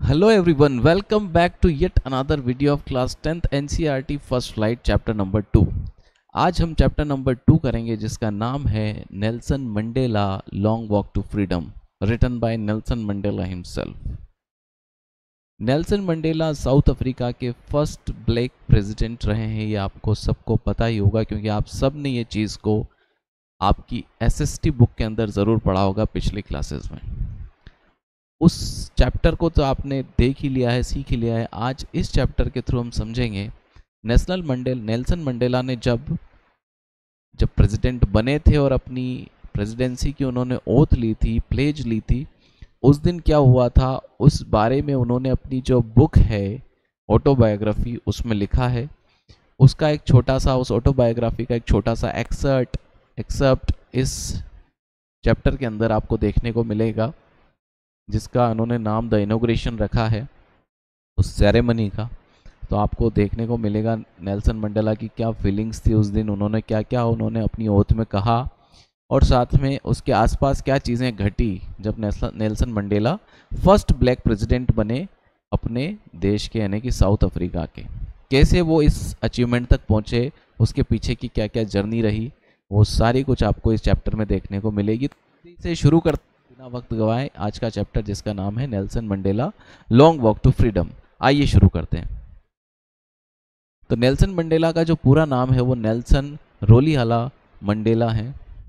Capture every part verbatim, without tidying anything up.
Hello everyone, welcome back to yet another video of class tenth N C E R T first flight chapter number two. आज हम chapter number two करेंगे जिसका नाम है Nelson Mandela long walk to freedom, written by Nelson Mandela himself. Nelson Mandela South Africa के first black president रहे हैं, ये आपको सबको पता ही होगा क्योंकि आप सब ने ये चीज़ को आपकी एस एस टी बुक के अंदर ज़रूर पढ़ा होगा पिछली क्लासेस में। उस चैप्टर को तो आपने देख ही लिया है, सीख ही लिया है। आज इस चैप्टर के थ्रू हम समझेंगे नेशनल मंडेल नेल्सन मंडेला ने जब जब प्रेसिडेंट बने थे और अपनी प्रेसिडेंसी की उन्होंने ओथ ली थी, प्लेज ली थी, उस दिन क्या हुआ था उस बारे में उन्होंने अपनी जो बुक है ऑटोबायोग्राफी उसमें लिखा है। उसका एक छोटा सा उस ऑटोबायोग्राफी का एक छोटा सा एक्सर्ट एक्सेप्ट इस चैप्टर के अंदर आपको देखने को मिलेगा, जिसका उन्होंने नाम द इनॉग्रेशन रखा है उस सेरेमनी का। तो आपको देखने को मिलेगा नेल्सन मंडेला की क्या फीलिंग्स थी उस दिन, उन्होंने क्या क्या उन्होंने अपनी ओथ में कहा और साथ में उसके आसपास क्या चीज़ें घटी जब Nelson Mandela first black president बने अपने देश के, यानी कि साउथ अफ्रीका के। कैसे वो इस अचीवमेंट तक पहुँचे, उसके पीछे की क्या क्या जर्नी रही, वो सारी कुछ आपको इस चैप्टर में देखने को मिलेगी। इसे शुरू कर बिना वक्त गवाए आज का चैप्टर जिसका नाम है Nelson Mandela long walk to freedom. आइए शुरू करते हैं। तो नेल्सन मंडेला का जो पूरा नाम है वो नेल्सन रोलीहाला मंडेला है।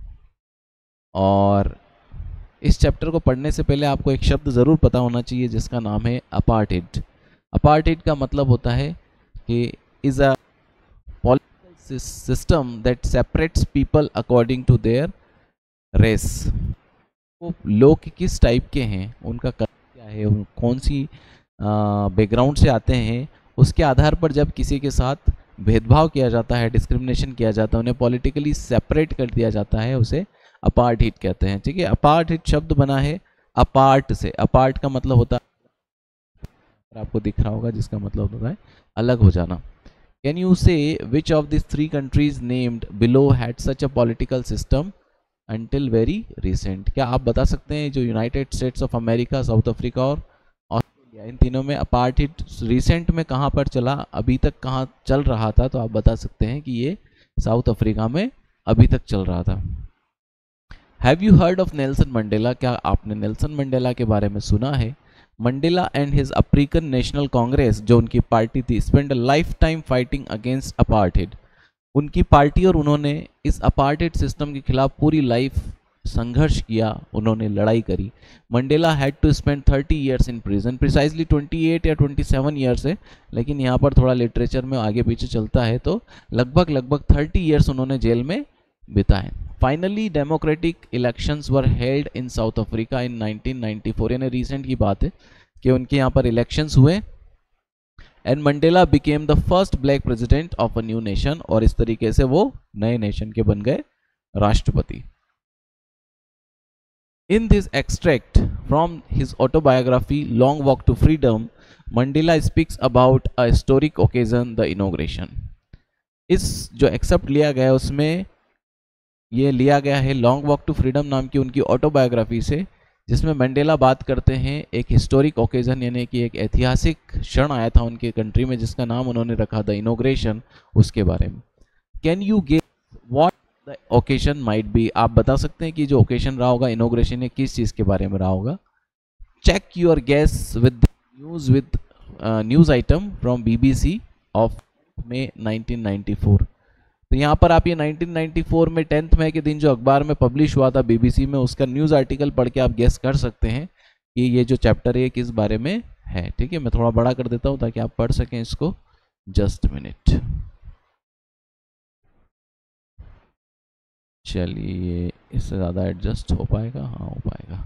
और इस चैप्टर को पढ़ने से पहले आपको एक शब्द ज़रूर पता होना चाहिए जिसका नाम है अपार्टहेड। अपार्टहेड का मतलब होता है कि is a political system that separates people according to their race. वो लोग किस टाइप के हैं, उनका कल्चर क्या है, उन कौन सी बैकग्राउंड से आते हैं, उसके आधार पर जब किसी के साथ भेदभाव किया जाता है, डिस्क्रिमिनेशन किया जाता है, उन्हें पॉलिटिकली सेपरेट कर दिया जाता है, उसे अपार्टहीड कहते हैं। ठीक है, अपार्टहीड शब्द बना है अपार्ट से। अपार्ट का मतलब होता है, आपको दिख रहा होगा, जिसका मतलब होता है अलग हो जाना। Can you say which of this three countries named below had such a political system until very recent? क्या आप बता सकते हैं जो United States of America, South Africa और ऑस्ट्रेलिया, इन तीनों में अपार्टहीड रिसेंट में कहाँ पर चला, अभी तक कहाँ चल रहा था? तो आप बता सकते हैं कि ये साउथ अफ्रीका में अभी तक चल रहा था। Have you heard of Nelson Mandela? क्या आपने नेल्सन मंडेला के बारे में सुना है? Mandela and his African National Congress, जो उनकी पार्टी थी, spend a lifetime fighting against apartheid. उनकी पार्टी और उन्होंने इस अपार्टहेड सिस्टम के खिलाफ पूरी लाइफ संघर्ष किया, उन्होंने लड़ाई करी। Mandela had to spend thirty years in prison, precisely twenty eight या ट्वेंटी सेवन ईयर्स है, लेकिन यहाँ पर थोड़ा लिटरेचर में आगे पीछे चलता है, तो लगभग लगभग थर्टी इयर्स उन्होंने जेल में बिताए। Finally democratic elections were held in South Africa in nineteen ninety four, यानी रिसेंट की बात है कि उनके यहाँ पर इलेक्शंस हुए and Mandela became the first black president of a new nation, और इस तरीके से वो नए नेशन के बन गए राष्ट्रपति। In this extract from his autobiography long walk to freedom, Mandela speaks about a historic occasion, the inauguration. इस जो एक्सेप्ट लिया गया उसमें ये लिया गया है लॉन्ग वॉक टू फ्रीडम नाम की उनकी ऑटोबायोग्राफी से, जिसमें मंडेला बात करते हैं एक हिस्टोरिक ओकेजन, यानी कि एक ऐतिहासिक क्षण आया था उनके कंट्री में जिसका नाम उन्होंने रखा द इनॉग्रेशन, उसके बारे में। Can you guess what the occasion might be? आप बता सकते हैं कि जो ओकेजन रहा होगा इनॉग्रेशन है किस चीज़ के बारे में रहा होगा? Check your guess with news with news item from BBC of May nineteen ninety four. तो यहाँ पर आप ये नाइनटीन नाइंटी फोर में टेंथ मई के दिन जो अखबार में पब्लिश हुआ था बीबीसी में, उसका न्यूज़ आर्टिकल पढ़ के आप गेस कर सकते हैं कि ये जो चैप्टर है किस बारे में है। ठीक है, मैं थोड़ा बड़ा कर देता हूँ ताकि आप पढ़ सकें इसको। जस्ट मिनट, चलिए इससे ज़्यादा एडजस्ट हो पाएगा? हाँ हो पाएगा।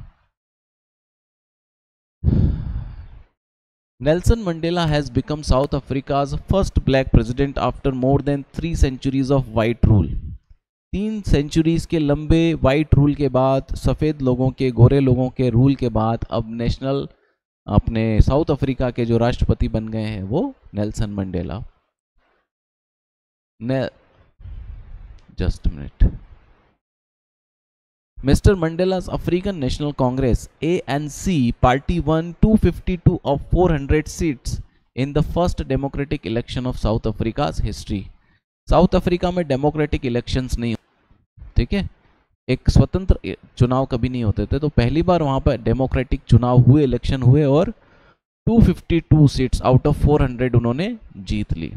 Nelson Mandela has become South Africa's first black president after more than three centuries of white rule. तीन सेंचुरीज के लंबे वाइट रूल के बाद, सफ़ेद लोगों के, गोरे लोगों के रूल के बाद, अब नेशनल अपने साउथ अफ्रीका के जो राष्ट्रपति बन गए हैं वो नेल्सन मंडेला। ने just minute, Mister Mandela's African National Congress A N C party won two hundred fifty-two of four hundred seats in the first democratic election of South Africa's history. South Africa में democratic elections नहीं, ठीक है, एक स्वतंत्र चुनाव कभी नहीं होते थे, तो पहली बार वहां पर डेमोक्रेटिक चुनाव हुए, इलेक्शन हुए और दो सौ बावन सीट्स आउट ऑफ चार सौ उन्होंने जीत ली.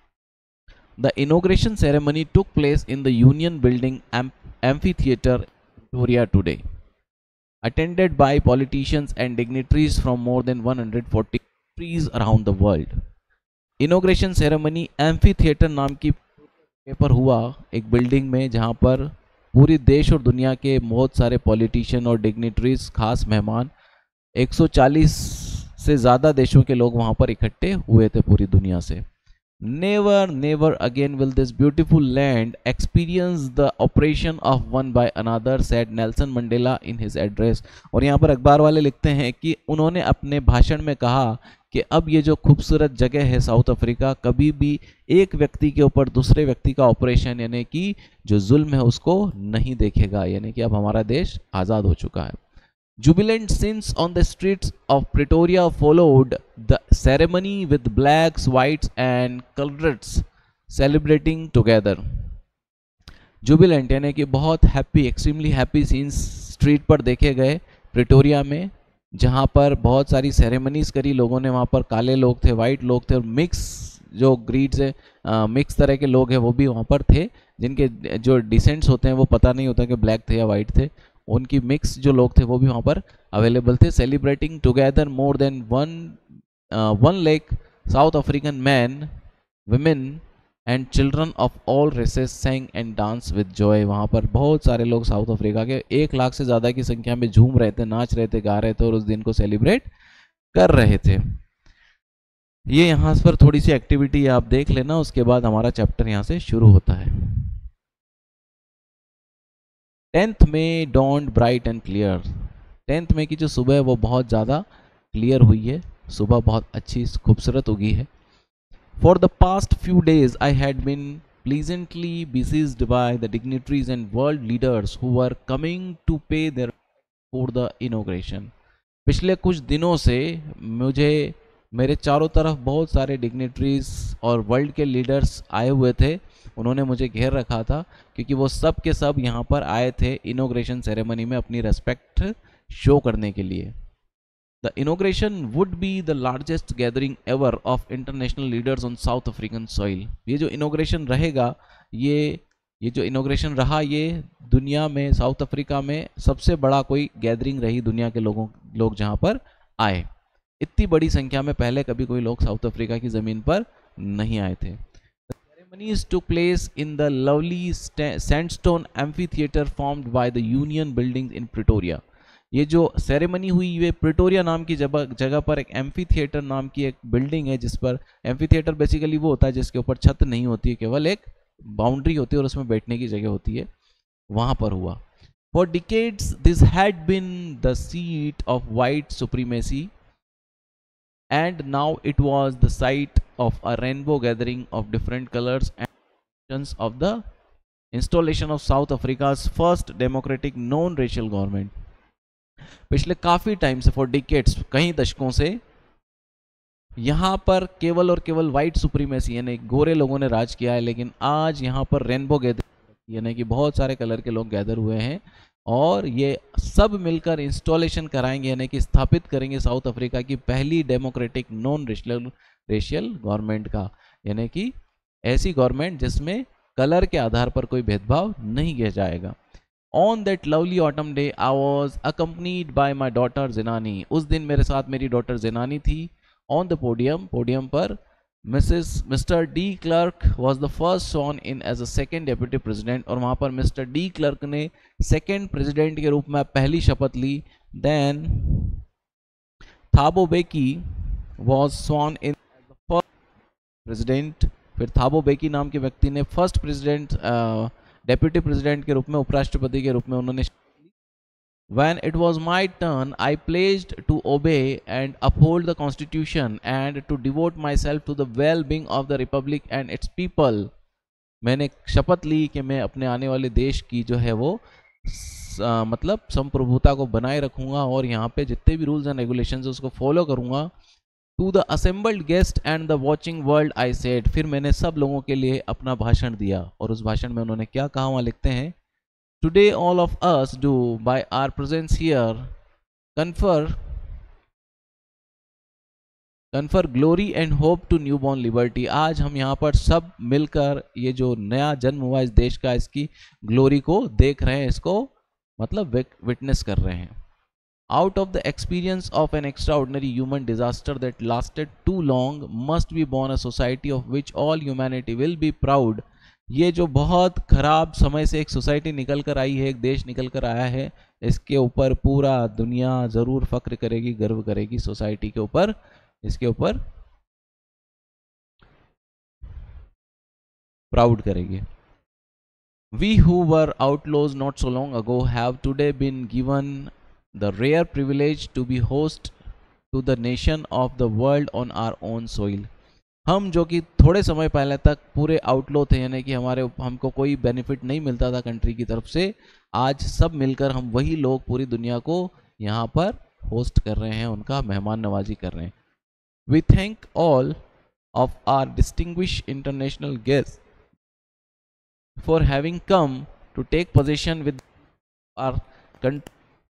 The inauguration ceremony took place in the Union Building Amphitheatre, Victoria today, attended by politicians and dignitaries from more than one hundred forty countries around the world. Inauguration ceremony Amphitheatre नाम की paper हुआ एक building में, जहां पर पूरी देश और दुनिया के बहुत सारे पॉलिटिशियन और डिग्निटरीज, खास मेहमान, एक सौ चालीस से ज़्यादा देशों के लोग वहां पर इकट्ठे हुए थे पूरी दुनिया से. Never, never again will this beautiful land experience the oppression of one by another, said Nelson Mandela in his address. और यहाँ पर अखबार वाले लिखते हैं कि उन्होंने अपने भाषण में कहा कि अब ये जो खूबसूरत जगह है साउथ अफ्रीका, कभी भी एक व्यक्ति के ऊपर दूसरे व्यक्ति का ऑपरेशन यानी कि जो जुल्म है उसको नहीं देखेगा, यानी कि अब हमारा देश आज़ाद हो चुका है. Jubilant scenes on the streets of Pretoria followed the ceremony with blacks, whites and coloreds celebrating together. Jubilant यानी कि बहुत happy, extremely happy scenes street पर देखे गए प्रिटोरिया में, जहां पर बहुत सारी सेरेमनीज करी लोगों ने. वहां पर काले लोग थे, वाइट लोग थे और मिक्स जो ग्रीड्स है, मिक्स तरह के लोग हैं वो भी वहां पर थे, जिनके जो डिसेंट्स होते हैं वो पता नहीं होता कि ब्लैक थे या वाइट थे, उनकी मिक्स जो लोग थे वो भी वहाँ पर अवेलेबल थे. Celebrating together more than one one lakh South African man, women and children of all races sang and dance with joy. वहाँ पर बहुत सारे लोग साउथ अफ्रीका के एक लाख से ज़्यादा की संख्या में झूम रहे थे, नाच रहे थे, गा रहे थे और उस दिन को सेलिब्रेट कर रहे थे. ये यहाँ पर थोड़ी सी एक्टिविटी आप देख लेना, उसके बाद हमारा चैप्टर यहाँ से शुरू होता है. Tenth May dawned bright and clear. Tenth May की जो सुबह है वो बहुत ज़्यादा क्लियर हुई है, सुबह बहुत अच्छी खूबसूरत उगी है. For the past few days I had been pleasantly besieged by the dignitaries and world leaders who were coming to pay their for the inauguration. पिछले कुछ दिनों से मुझे मेरे चारों तरफ बहुत सारे डिग्निटरीज और वर्ल्ड के लीडर्स आए हुए थे, उन्होंने मुझे घेर रखा था, क्योंकि वो सब के सब यहाँ पर आए थे इनोग्रेशन सेरेमनी में अपनी रेस्पेक्ट शो करने के लिए. The inauguration would be the largest gathering ever of international leaders on South African soil. ये जो इनोग्रेशन रहेगा, ये ये जो इनोग्रेशन रहा, ये दुनिया में साउथ अफ्रीका में सबसे बड़ा कोई गैदरिंग रही दुनिया के लोगों लोग जहाँ पर आए. इतनी बड़ी संख्या में पहले कभी कोई लोग साउथ अफ्रीका की ज़मीन पर नहीं आए थे. Ceremonies took place in the lovely sandstone amphitheater formed by the Union Buildings in Pretoria. ये जो सेरेमनी हुई ये प्रिटोरिया नाम की जगह पर एक एम्फी थिएटर नाम की एक बिल्डिंग है, जिस पर एम्फी थिएटर बेसिकली वो होता है जिसके ऊपर छत नहीं होती है, केवल एक बाउंड्री होती है और उसमें बैठने की जगह होती है, वहाँ पर हुआ. For decades this had been the seat of white supremacy, and now it was the site of a rainbow gathering of different colors and of the installation of South Africa's first democratic non-racial government. पिछले काफी time से, for decades, कई दशकों से यहाँ पर केवल और केवल वाइट सुप्रीमेसी यानी गोरे लोगों ने राज किया है, लेकिन आज यहाँ पर रेनबो गैदरिंग यानी कि बहुत सारे कलर के लोग गैदर हुए हैं और ये सब मिलकर इंस्टॉलेशन कराएंगे, यानी कि स्थापित करेंगे साउथ अफ्रीका की पहली democratic non racial racial government का, यानी कि ऐसी गवर्नमेंट जिसमें कलर के आधार पर कोई भेदभाव नहीं किया जाएगा. On that lovely autumn day I was accompanied by my daughter Zenani. उस दिन मेरे साथ मेरी डॉटर जिनानी थी. ऑन द पोडियम, पोडियम पर Mrs Mister de Klerk was the first sworn in as a second deputy president, और वहाँ पर मिस्टर डी क्लर्क ने सेकेंड प्रेसिडेंट के रूप में पहली शपथ ली. Then Thabo Mbeki was sworn in as the first president. फिर थाबो बेकी नाम के व्यक्ति ने फर्स्ट प्रेसिडेंट डेप्यूटी प्रेसिडेंट के रूप में, उपराष्ट्रपति के रूप में उन्होंने. When it was my turn, I pledged to obey and uphold the Constitution and to devote myself to the well-being of the Republic and its people. मैंने शपथ ली कि मैं अपने आने वाले देश की जो है वो आ, मतलब संप्रभुता को बनाए रखूंगा और यहाँ पे जितने भी रूल्स एंड रेगुलेशंस है उसको फॉलो करूंगा। To the assembled guest and the watching world I said, फिर मैंने सब लोगों के लिए अपना भाषण दिया और उस भाषण में उन्होंने क्या कहा, वहाँ लिखते हैं, today all of us do by our presence here confer confer glory and hope to newborn liberty. आज हम यहाँ पर सब मिलकर ये जो नया जन्म हुआ इस देश का, इसकी ग्लोरी को देख रहे हैं, इसको मतलब विटनेस कर रहे हैं। Out of the experience of an extraordinary human disaster that lasted too long must be born a society of which all humanity will be proud। ये जो बहुत खराब समय से एक सोसाइटी निकल कर आई है, एक देश निकल कर आया है, इसके ऊपर पूरा दुनिया ज़रूर फक्र करेगी, गर्व करेगी सोसाइटी के ऊपर, इसके ऊपर प्राउड करेगी। We who were outlaws not so long ago have today been given the rare privilege to be host to the nation of the world on our own soil। हम जो कि थोड़े समय पहले तक पूरे आउटलो थे, यानी कि हमारे हमको कोई बेनिफिट नहीं मिलता था कंट्री की तरफ से, आज सब मिलकर हम वही लोग पूरी दुनिया को यहाँ पर होस्ट कर रहे हैं, उनका मेहमान नवाजी कर रहे हैं। We thank all of our distinguished international guest for having come to take position with our country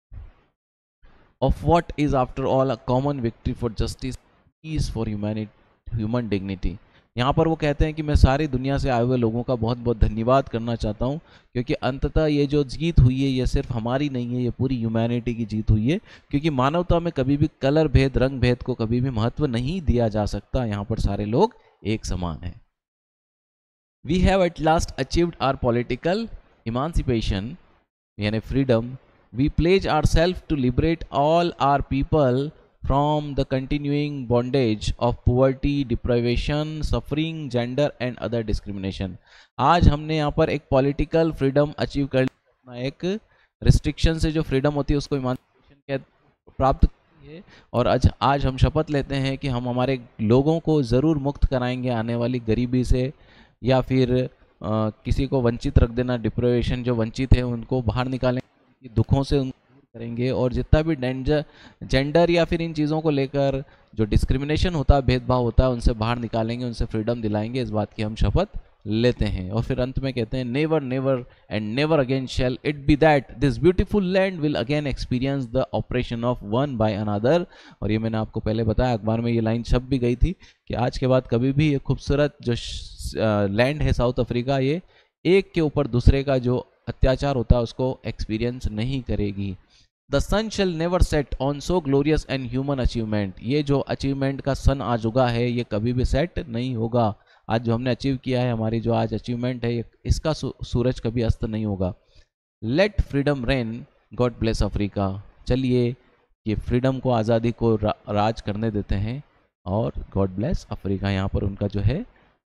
of what is after all a common victory for justice, peace, for humanity, human dignity। यहाँ पर वो कहते हैं कि मैं सारी दुनिया से आए हुए लोगों का बहुत बहुत धन्यवाद करना चाहता हूँ, क्योंकि अंततः ये जो जीत हुई है ये सिर्फ हमारी नहीं है, ये पूरी ह्यूमैनिटी की जीत हुई है, क्योंकि मानवता में कभी भी कलर भेद, रंग भेद को कभी भी महत्व नहीं दिया जा सकता। यहाँ पर सारे लोग एक समान हैं। We have at last achieved our political emancipation, यानी freedom. We pledge ourselves to liberate all our people from the continuing bondage of poverty, deprivation, suffering, gender and other discrimination। आज हमने यहाँ पर एक पॉलिटिकल फ्रीडम अचीव कर लिया, एक restriction से जो फ्रीडम होती है उसको इमांसिपेशन प्राप्त की है, और आज आज हम शपथ लेते हैं कि हम हमारे लोगों को ज़रूर मुक्त कराएंगे आने वाली गरीबी से, या फिर आ, किसी को वंचित रख देना, डिप्राइवेशन, जो वंचित है उनको बाहर निकालेंगे, दुखों से उनको दूर करेंगे, और जितना भी डेंजर जेंडर या फिर इन चीज़ों को लेकर जो डिस्क्रिमिनेशन होता है, भेदभाव होता है, उनसे बाहर निकालेंगे, उनसे फ्रीडम दिलाएंगे, इस बात की हम शपथ लेते हैं। और फिर अंत में कहते हैं, never never and never again shall it be that this beautiful land will again experience the oppression of one by another. और ये मैंने आपको पहले बताया, अखबार में ये लाइन छप भी गई थी कि आज के बाद कभी भी ये खूबसूरत जो लैंड है साउथ अफ्रीका, ये एक के ऊपर दूसरे का जो अत्याचार होता है उसको एक्सपीरियंस नहीं करेगी। The sun shall never set on so glorious and human achievement, ये जो अचीवमेंट का सन आज उगा है ये कभी भी सेट नहीं होगा। आज जो हमने अचीव किया है, हमारी जो आज अचीवमेंट है, इसका सूरज कभी अस्त नहीं होगा। Let freedom reign, God bless Africa. चलिए ये फ्रीडम को, आज़ादी को रा, राज करने देते हैं, और गॉड ब्लेस अफ्रीका, यहाँ पर उनका जो है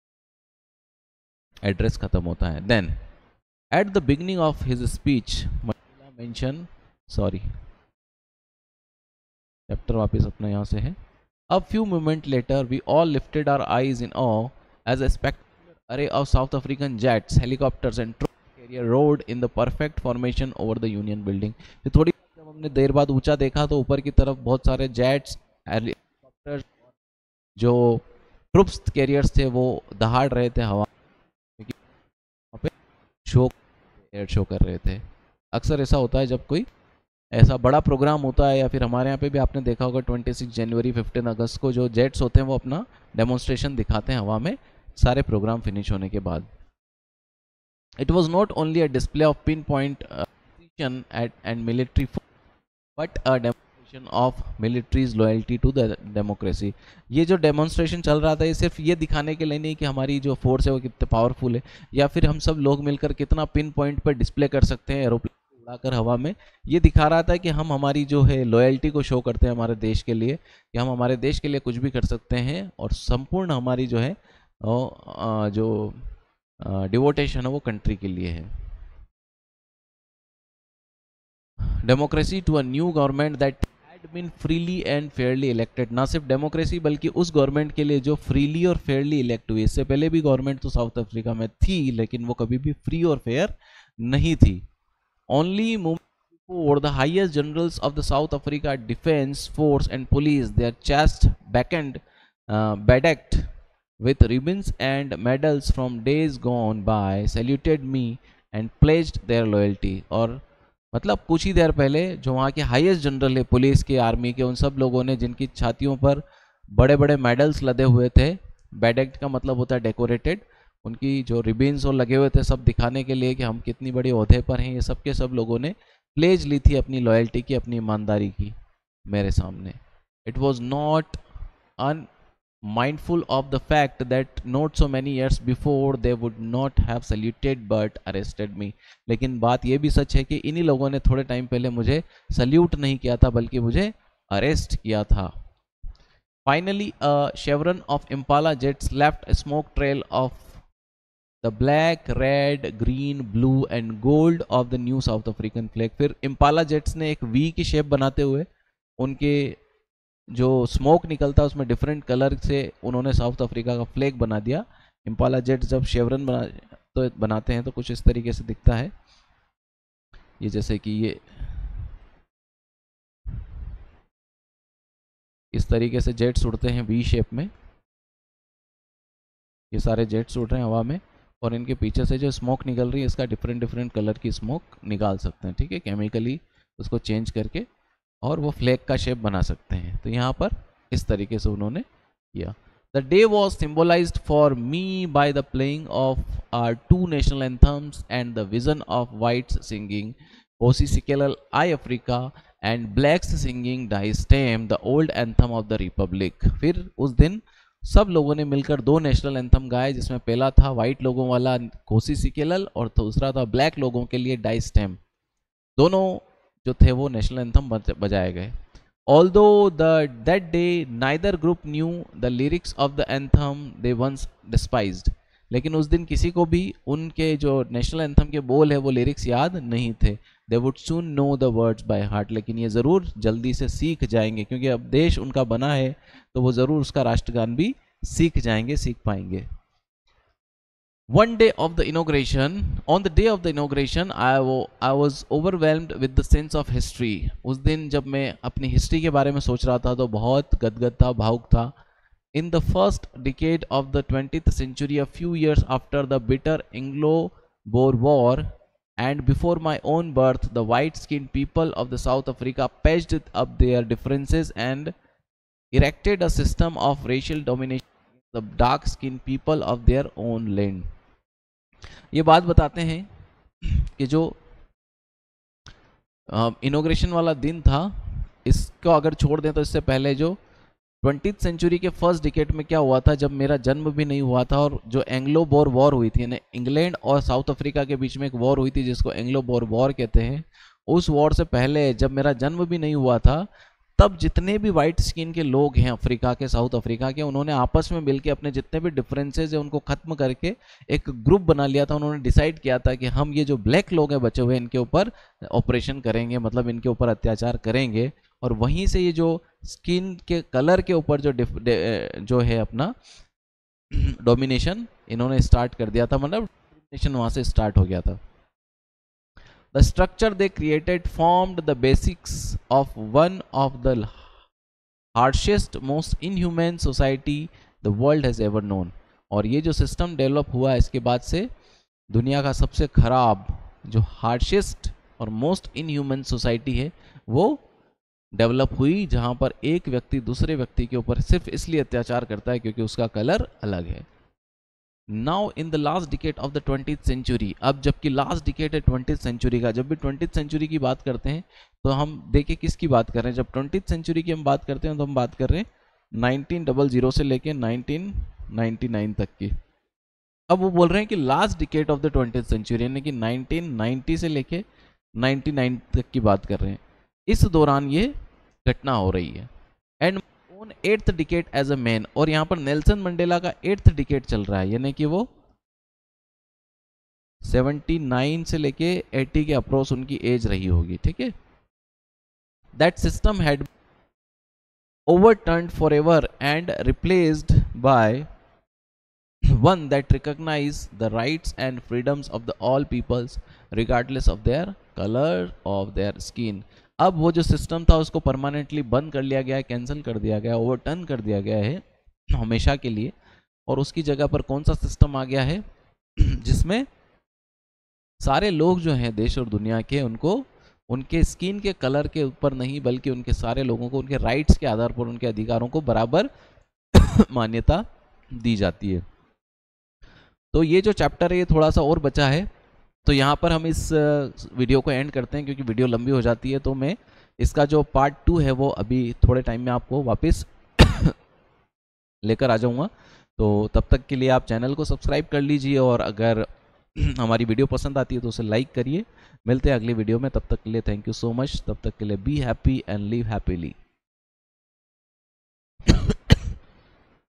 एड्रेस खत्म होता है। Then at the beginning of his speech Mandela mentioned, sorry chapter वापस अपना यहाँ से है। A few moments later we all lifted our eyes in awe as a spectacular array of South African jets, helicopters and troop carrier rode in the perfect formation over the Union building। फिर थोड़ी जब हमने देर बाद ऊंचा देखा तो ऊपर की तरफ बहुत सारे जेट्स, हेलीकॉप्टर्स, जो ट्रूप्स कैरियर्स थे वो दहाड़ रहे थे हवा, शो एयर शो कर रहे थे। अक्सर ऐसा होता है जब कोई ऐसा बड़ा प्रोग्राम होता है, या फिर हमारे यहाँ पे भी आपने देखा होगा छब्बीस जनवरी, पंद्रह अगस्त को जो जेट्स होते हैं वो अपना डेमोन्स्ट्रेशन दिखाते हैं हवा में, सारे प्रोग्राम फिनिश होने के बाद। It was not only a display of pinpoint precision and military but a demonstration of military's loyalty to the democracy. ये जो डेमोन्स्ट्रेशन चल रहा था ये सिर्फ ये दिखाने के लिए नहीं कि हमारी जो फोर्स है वो कितने पावरफुल है, या फिर हम सब लोग मिलकर कितना पिन पॉइंट पर डिस्प्ले कर सकते हैं एरोप्लेन उड़ाकर हवा में। ये दिखा रहा था कि हम हमारी जो है लॉयल्टी को शो करते हैं हमारे देश के लिए, कि हम हमारे देश के लिए कुछ भी कर सकते हैं, और संपूर्ण हमारी जो है जो डिवोटेशन है वो कंट्री के लिए है। Democracy to a new government that had been freely and fairly elected. ना सिर्फ डेमोक्रेसी बल्कि उस गवर्नमेंट के लिए जो फ्रीली और फेयरली इलेक्ट हुई। इससे पहले भी गवर्नमेंट तो साउथ अफ्रीका में थी, लेकिन वो कभी भी फ्री और फेयर नहीं थी। Only Or the highest generals of the South Africa Defense Force and Police, their chest beckoned, uh, bedecked with ribbons and medals from days gone by, saluted me and pledged their loyalty. और मतलब कुछ ही देर पहले जो वहाँ के highest general है police के, army के, उन सब लोगों ने जिनकी छातियों पर बड़े बड़े मेडल्स लदे हुए थे, बेडेक्ड का मतलब होता है डेकोरेटेड, उनकी जो रिबिन्स और लगे हुए थे सब दिखाने के लिए कि हम कितनी बड़ी ओहदे पर हैं, ये सब के सब लोगों ने प्लेज ली थी अपनी लॉयल्टी की, अपनी ईमानदारी की मेरे सामने. It was not un mindful of the fact that not so many years before they would not have saluted but arrested me. लेकिन बात ये भी सच है कि इन्हीं लोगों ने थोड़े टाइम पहले मुझे सल्यूट नहीं किया था बल्कि मुझे अरेस्ट किया था. Finally, a chevron of Impala jets left a smoke trail of the black, red, green, blue and gold of the new South African flag. फिर Impala jets ने एक V की शेप बनाते हुए उनके जो स्मोक निकलता है उसमें डिफरेंट कलर से उन्होंने साउथ अफ्रीका का फ्लैग बना दिया. इम्पाला जेट जब शेवरन बना तो बनाते हैं तो कुछ इस तरीके से दिखता है. ये जैसे कि ये इस तरीके से जेट्स उड़ते हैं वी शेप में, ये सारे जेट्स उड़ रहे हैं हवा में और इनके पीछे से जो स्मोक निकल रही है इसका डिफरेंट डिफरेंट कलर की स्मोक निकाल सकते हैं. ठीक है, केमिकली उसको चेंज करके और वो फ्लैग का शेप बना सकते हैं. तो यहाँ पर इस तरीके से उन्होंने किया. The day was symbolised for me by the playing of our two national anthems and the vision of whites singing ओसी Sikelel iAfrika and blacks singing Die Stem the old anthem of the republic. फिर उस दिन सब लोगों ने मिलकर दो national anthem गाए, जिसमें पहला था वाइट लोगों वाला कोसी सिकेलल और दूसरा था ब्लैक लोगों के लिए डाई स्टेम. दोनों जो थे वो नेशनल एंथम बजाए गए. Although the that day neither group knew the lyrics of the anthem they once despised. लेकिन उस दिन किसी को भी उनके जो नेशनल एंथम के बोल है वो लिरिक्स याद नहीं थे. They would soon know the words by heart. लेकिन ये ज़रूर जल्दी से सीख जाएंगे क्योंकि अब देश उनका बना है तो वो ज़रूर उसका राष्ट्रगान भी सीख जाएंगे, सीख पाएंगे. One day of the inauguration, on the day of the inauguration, I, I was overwhelmed with the sense of history. उस दिन जब मैं अपनी हिस्ट्री के बारे में सोच रहा था तो बहुत गदगद था, भावुक था. In the first decade of the twentieth century, a few years after the bitter Anglo-Boer War and before my own birth, the white-skinned people of the South Africa patched up their differences and erected a system of racial domination the dark-skinned people of their own land. ये बात बताते हैं कि जो inauguration वाला दिन था इसको अगर छोड़ दें तो इससे पहले जो ट्वेंटी सेंचुरी के फर्स्ट डिकेड में क्या हुआ था, जब मेरा जन्म भी नहीं हुआ था और जो एंग्लो बोर वॉर हुई थी, यानी इंग्लैंड और साउथ अफ्रीका के बीच में एक वॉर हुई थी जिसको एंग्लो बोर वॉर कहते हैं. उस वॉर से पहले जब मेरा जन्म भी नहीं हुआ था तब जितने भी वाइट स्किन के लोग हैं अफ्रीका के, साउथ अफ्रीका के, उन्होंने आपस में मिलकर अपने जितने भी डिफरेंसेस हैं उनको ख़त्म करके एक ग्रुप बना लिया था. उन्होंने डिसाइड किया था कि हम ये जो ब्लैक लोग हैं बचे हुए इनके ऊपर ऑपरेशन करेंगे, मतलब इनके ऊपर अत्याचार करेंगे. और वहीं से ये जो स्किन के कलर के ऊपर जो जो है अपना डोमिनेशन इन्होंने स्टार्ट कर दिया था, मतलब डोमिनेशन वहाँ से स्टार्ट हो गया था. The structure they created formed the basics of one of the harshest, most inhumane society the world has ever known. और ये जो सिस्टम डेवलप हुआ इसके बाद से दुनिया का सबसे खराब, जो हार्शेस्ट और मोस्ट इनह्यूमन सोसाइटी है वो डेवलप हुई, जहाँ पर एक व्यक्ति दूसरे व्यक्ति के ऊपर सिर्फ इसलिए अत्याचार करता है क्योंकि उसका कलर अलग है. Now in the last decade of the twentieth century, अब जबकि लास्ट डिकेड है ट्वेंटीथ सेंचुरी का, जब भी ट्वेंटीथ सेंचुरी की बात करते हैं तो हम देखें किसकी बात कर रहे हैं. जब ट्वेंटीथ सेंचुरी की हम बात करते हैं तो हम बात कर रहे हैं नाइनटीन हंड्रेड से लेके नाइनटीन नाइंटी नाइन तक की. अब वो बोल रहे हैं कि last decade of the twentieth century, यानी कि नाइनटीन नाइंटी से लेके नाइंटी नाइन तक की बात कर रहे हैं. इस दौरान ये घटना हो रही है. And on eighth decade as a man, और यहाँ पर नेल्सन मंडेला का एट्थ डिकेड चल रहा है, यानी कि वो सेवेंटी नाइन से लेके एटी के अप्रोच उनकी एज रही होगी. ठीक है. That system had overturned forever and replaced by one that recognized the rights and freedoms of the all peoples regardless of their colour of their skin. अब वो जो सिस्टम था उसको परमानेंटली बंद कर लिया गया है, कैंसिल कर दिया गया, ओवरटर्न कर दिया गया है हमेशा के लिए। और उसकी जगह पर कौन सा सिस्टम आ गया है जिसमें सारे लोग जो हैं देश और दुनिया के, उनको उनके स्किन के कलर के ऊपर नहीं बल्कि उनके सारे लोगों को उनके राइट्स के आधार पर उनके अधिकारों को बराबर मान्यता दी जाती है। तो ये जो चैप्टर है ये थोड़ा सा और बचा है, तो यहाँ पर हम इस वीडियो को एंड करते हैं क्योंकि वीडियो लंबी हो जाती है। तो मैं इसका जो पार्ट टू है वो अभी थोड़े टाइम में आपको वापस लेकर आ जाऊँगा। तो तब तक के लिए आप चैनल को सब्सक्राइब कर लीजिए और अगर हमारी वीडियो पसंद आती है तो उसे लाइक करिए। मिलते हैं अगली वीडियो में, तब तक के लिए थैंक यू सो मच। तब तक के लिए be happy and live happily.